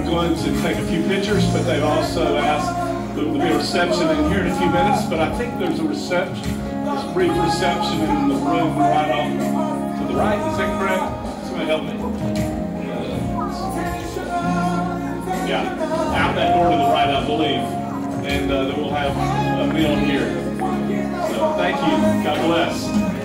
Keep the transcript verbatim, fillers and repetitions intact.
going to take a few pictures, but they've also asked there'll be a reception in here in a few minutes, but I think there's a reception, this brief reception in the room right off to the right. Is that correct? Somebody help me. Uh, yeah, out that door to the right, I believe. And uh, then we'll have a meal here. So thank you. God bless.